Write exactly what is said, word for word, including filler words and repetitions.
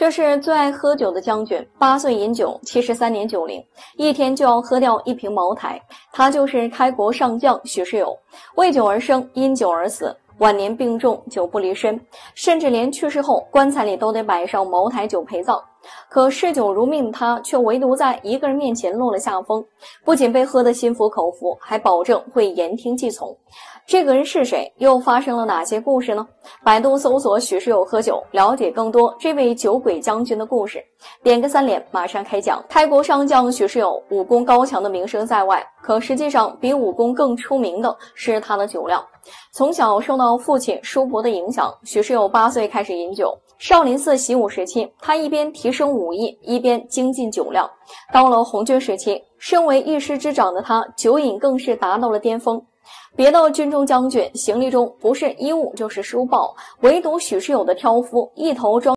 这是最爱喝酒的将军，八岁饮酒，七十三年酒龄，一天就要喝掉一瓶茅台。他就是开国上将许世友，为酒而生，因酒而死。晚年病重，酒不离身，甚至连去世后棺材里都得摆上茅台酒陪葬。可嗜酒如命的他，却唯独在一个人面前落了下风，不仅被喝得心服口服，还保证会言听计从。这个人是谁？又发生了哪些故事呢？百度搜索许世友喝酒，了解更多这位酒鬼将军的故事。点个三连，马上开讲。开国上将许世友武功高强的名声在外，可实际上比武功更出名的是他的酒量。从小受到父亲叔伯的影响，许世友八岁开始饮酒。少林寺习武时期，他一边提升武艺，一边精进酒量。到了红军时期，身为一师之长的他，酒瘾更是达到了巅峰。别的军中将军行李中不是衣物就是书报，唯独许世友的挑夫一头装